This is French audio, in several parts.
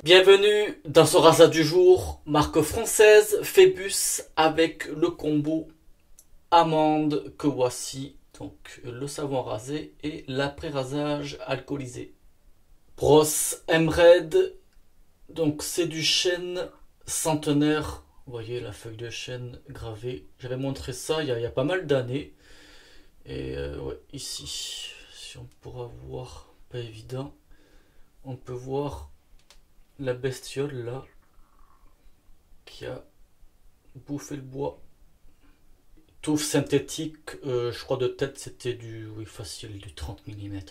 Bienvenue dans ce rasa du jour, marque française Phébus avec le combo amande que voici, donc le savon rasé et l'après-rasage alcoolisé. Brosse Emerald, donc c'est du chêne centenaire, vous voyez la feuille de chêne gravée, j'avais montré ça il y a pas mal d'années, et ouais, ici, si on pourra voir, pas évident, on peut voir la bestiole là qui a bouffé le bois. Touffe synthétique, je crois de tête c'était du, oui, facile, du 30 mm. Ouais.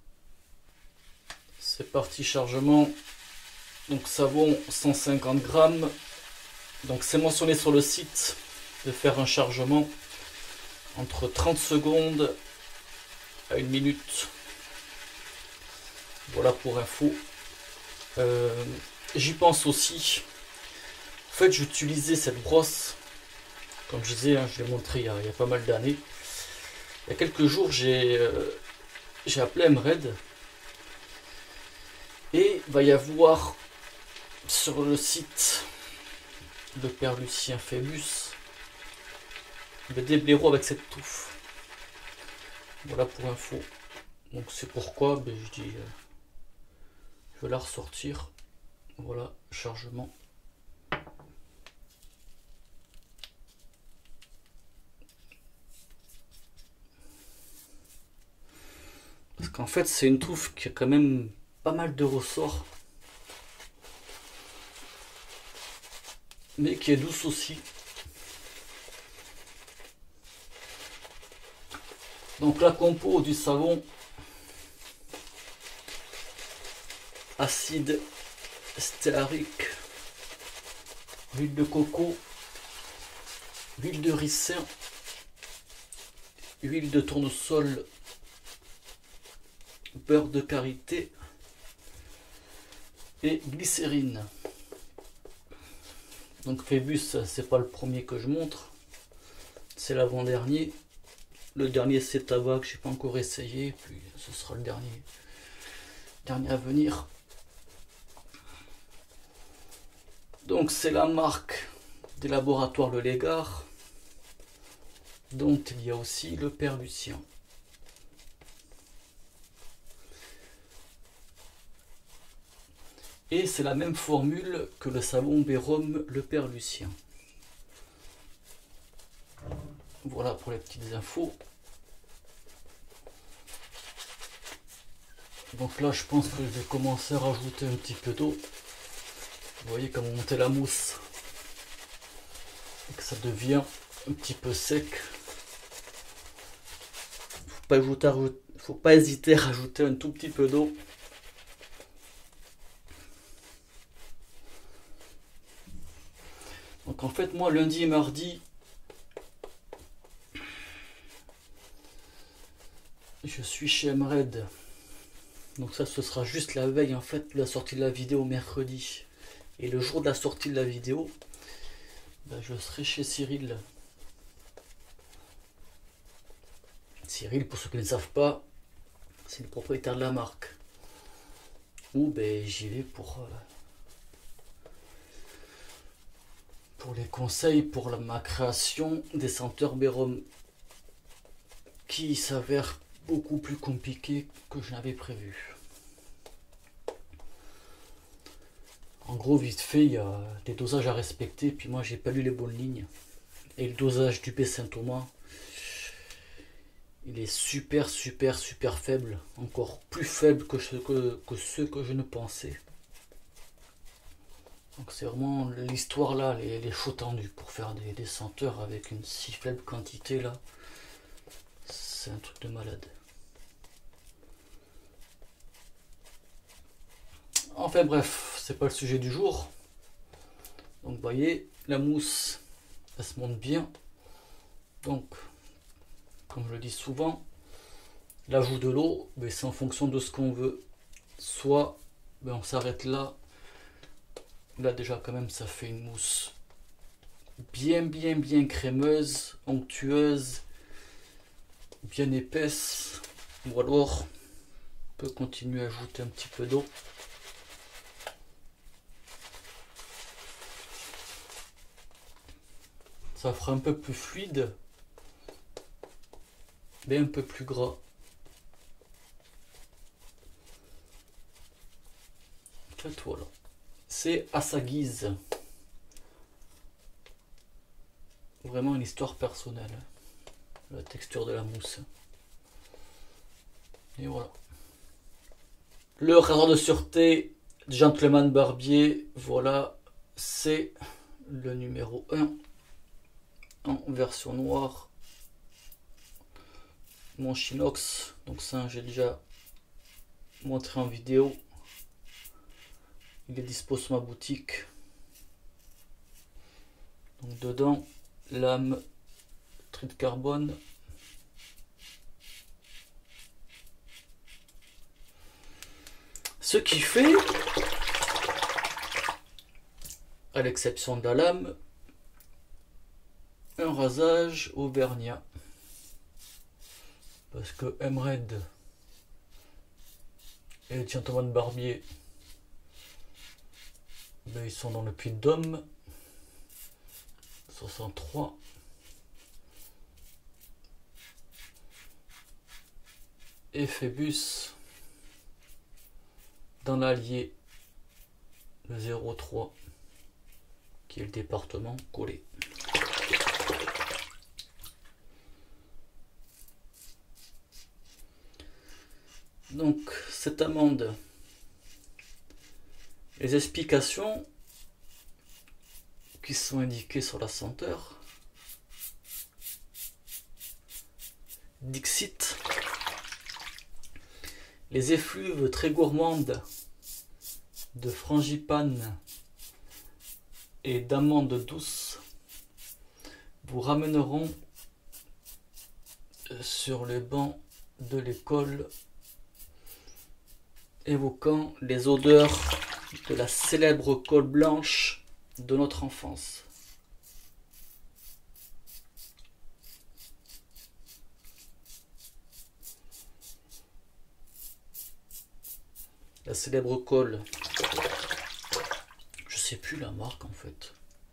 C'est parti, chargement. Donc savon 150 grammes. Donc c'est mentionné sur le site de faire un chargement entre 30 secondes à 1 minute. Voilà pour info. J'y pense aussi. En fait, j'utilisais cette brosse, comme je disais, hein, je l'ai montré il y a pas mal d'années. Il y a quelques jours, j'ai appelé Emerald et il va y avoir sur le site de Père Lucien Phébus des blaireaux avec cette touffe. Voilà pour info. Donc c'est pourquoi je dis je vais la ressortir. Voilà, chargement. Parce qu'en fait c'est une touffe qui a quand même pas mal de ressorts, mais qui est douce aussi. Donc la compo du savon: acide stéarique, huile de coco, huile de ricin, huile de tournesol, beurre de karité et glycérine. Donc Phébus, c'est pas le premier que je montre, c'est l'avant-dernier. Le dernier c'est Tabac, que j'ai pas encore essayé, puis ce sera le dernier à venir. Donc c'est la marque des laboratoires Le Légard, dont il y a aussi le Père Lucien. Et c'est la même formule que le savon Bérum Le Père Lucien. Voilà pour les petites infos. Donc là je pense que je vais commencer à rajouter un petit peu d'eau. Vous voyez comment monter la mousse et que ça devient un petit peu sec. Faut pas hésiter à rajouter un tout petit peu d'eau. Donc en fait moi lundi et mardi je suis chez Emerald. Donc ça ce sera juste la veille en fait de la sortie de la vidéo mercredi. Et le jour de la sortie de la vidéo, ben, je serai chez Cyril. Cyril, pour ceux qui ne savent pas, c'est le propriétaire de la marque. Ou ben, j'y vais pour les conseils pour ma création des senteurs Bérum, qui s'avère beaucoup plus compliqué que je n'avais prévu. En gros, vite fait, il y a des dosages à respecter, puis moi j'ai pas lu les bonnes lignes. Et le dosage du P Saint-Thomas, il est super faible, encore plus faible que ceux que je ne pensais. Donc c'est vraiment l'histoire là, les chauds tendus pour faire des senteurs avec une si faible quantité là. C'est un truc de malade. Enfin bref, c'est pas le sujet du jour. Donc vous voyez, la mousse, elle se monte bien. Donc, comme je le dis souvent, l'ajout de l'eau, ben, c'est en fonction de ce qu'on veut. Soit ben, on s'arrête là. Là déjà quand même ça fait une mousse bien crémeuse, onctueuse, bien épaisse. Ou alors on peut continuer à ajouter un petit peu d'eau. Ça fera un peu plus fluide, mais un peu plus gras. En fait, voilà. C'est à sa guise. Vraiment une histoire personnelle. La texture de la mousse. Et voilà. Le rasoir de sûreté Gentleman Barbier, voilà, c'est le numéro 1 en version noire. Mon Chinox, donc ça j'ai déjà montré en vidéo. Il est dispo sur ma boutique. Donc dedans, lame tri de carbone. Ce qui fait, à l'exception de la lame, un rasage auvergnat. Parce que Emerald et Gentleman Barbier, ben, ils sont dans le Puy-de-Dôme, 63. Et Phébus dans l'Allier, le 03, qui est le département collé. Donc, cette amande, les explications qui sont indiquées sur la senteur. Dixit, les effluves très gourmandes de frangipane et d'amandes douces vous ramèneront sur les bancs de l'école, évoquant les odeurs de la célèbre colle blanche de notre enfance. La célèbre colle, je sais plus la marque en fait.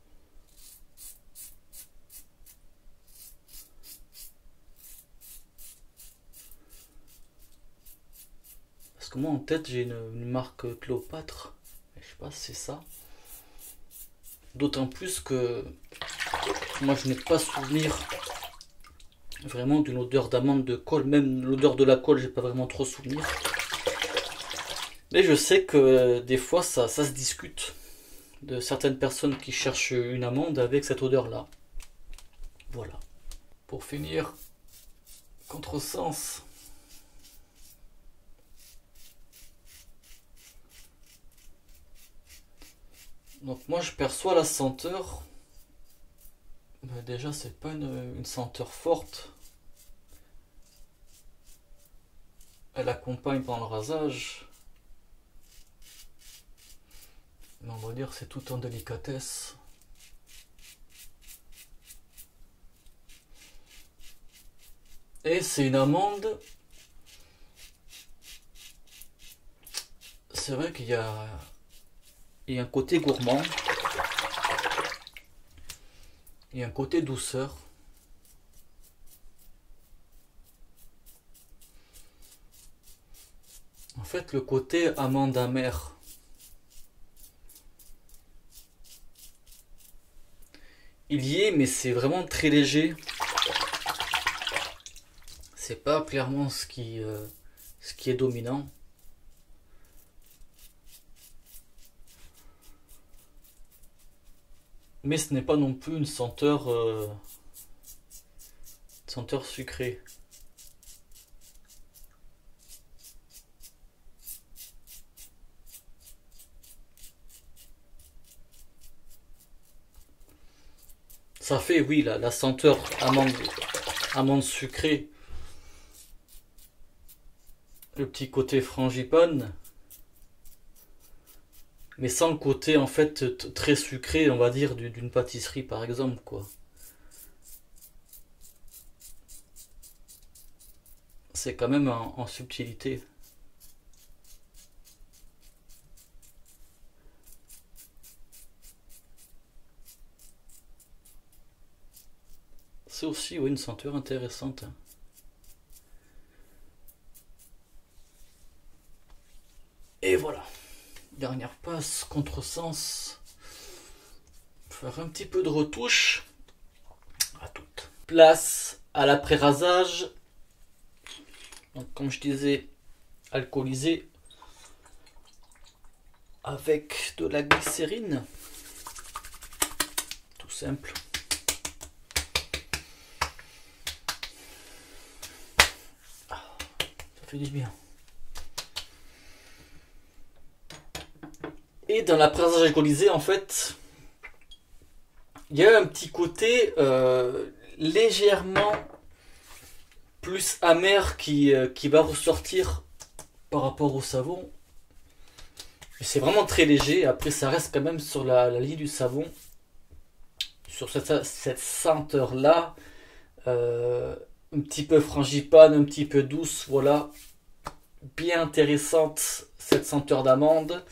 Parce que moi en tête j'ai une marque Cléopâtre, je sais pas si c'est ça. D'autant plus que moi je n'ai pas souvenir vraiment d'une odeur d'amande de colle, même l'odeur de la colle j'ai pas vraiment trop souvenir. Mais je sais que des fois ça se discute de certaines personnes qui cherchent une amande avec cette odeur là. Voilà. Pour finir, contresens. Donc moi je perçois la senteur. Ben déjà c'est pas une senteur forte. Elle accompagne pendant le rasage. Mais on va dire c'est tout en délicatesse. Et c'est une amande. C'est vrai qu'il y a un côté gourmand. Il y a un côté douceur. En fait, le côté amande amère. Il y est, mais c'est vraiment très léger. C'est pas clairement ce qui est dominant. Mais ce n'est pas non plus une senteur sucrée. Ça fait, oui, la senteur amande sucrée. Le petit côté frangipane. Mais sans le côté, en fait, très sucré, on va dire, d'une pâtisserie, par exemple, quoi. C'est quand même en subtilité. C'est aussi une senteur intéressante. Et voilà. Dernière passe, contresens. Faire un petit peu de retouche. À toute. Place à l'après-rasage. Donc, comme je disais, alcoolisé avec de la glycérine. Tout simple. Ça fait du bien. Et dans l'après-rasage alcoolisé, en fait, il y a un petit côté légèrement plus amer qui va ressortir par rapport au savon. C'est vraiment très léger. Après, ça reste quand même sur la ligne du savon. Sur cette senteur-là. Un petit peu frangipane, un petit peu douce. Voilà. Bien intéressante, cette senteur d'amande.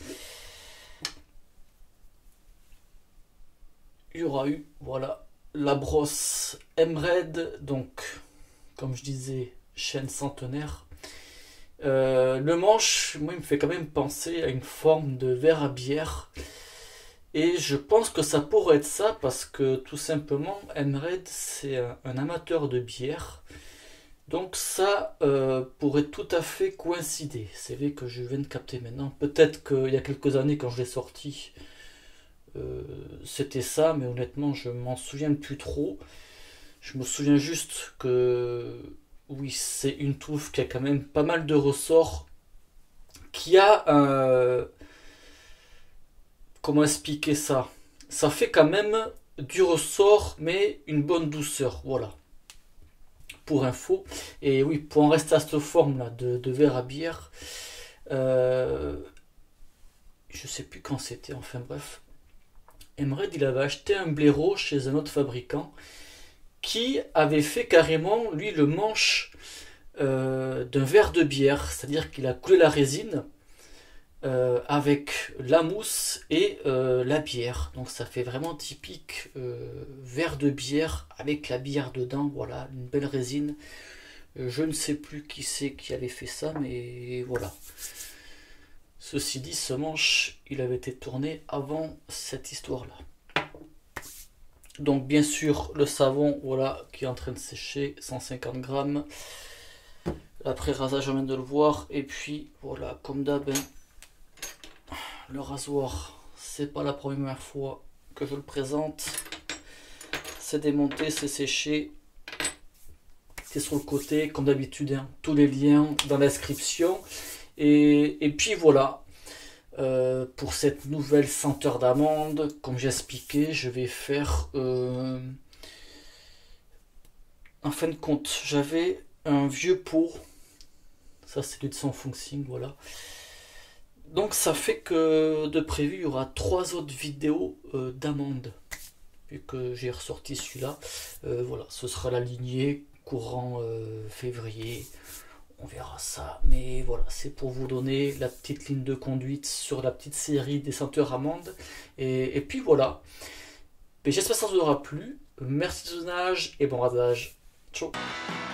Il y aura eu, voilà, la brosse Emerald. Donc, comme je disais, chêne centenaire. Le manche, moi, il me fait quand même penser à une forme de verre à bière. Et je pense que ça pourrait être ça parce que tout simplement, Emerald, c'est un amateur de bière. Donc ça pourrait tout à fait coïncider. C'est vrai que je viens de capter maintenant. Peut-être qu'il y a quelques années, quand je l'ai sorti, c'était ça. Mais honnêtement, je m'en souviens plus trop. Je me souviens juste que... Oui, c'est une touffe qui a quand même pas mal de ressorts, qui a un... Comment expliquer ça? Ça fait quand même du ressort, mais une bonne douceur, voilà. Pour info. Et oui, pour en rester à cette forme-là de verre à bière, je sais plus quand c'était, enfin bref. Emerald, il avait acheté un blaireau chez un autre fabricant, qui avait fait carrément, lui, le manche d'un verre de bière. C'est-à-dire qu'il a coulé la résine avec la mousse et la bière. Donc ça fait vraiment typique verre de bière avec la bière dedans. Voilà, une belle résine. Je ne sais plus qui c'est qui avait fait ça, mais voilà. Ceci dit, ce manche, il avait été tourné avant cette histoire-là. Donc bien sûr le savon, voilà, qui est en train de sécher, 150 grammes. L'après-rasage, je viens de le voir. Et puis voilà, comme d'hab, le rasoir, c'est pas la première fois que je le présente. C'est démonté, c'est séché. C'est sur le côté, comme d'habitude, hein, tous les liens dans la description. Et puis voilà. Pour cette nouvelle senteur d'amande, comme j'ai expliqué, je vais faire en fin de compte, j'avais un vieux pot, ça c'est du son funksing, voilà. Donc ça fait que de prévu il y aura 3 autres vidéos d'amande, vu que j'ai ressorti celui-là. Voilà, ce sera la lignée courant février. On verra ça, mais voilà, c'est pour vous donner la petite ligne de conduite sur la petite série des senteurs amandes. Et puis voilà. J'espère que ça vous aura plu. Merci de visionnage et bon rasage. Ciao.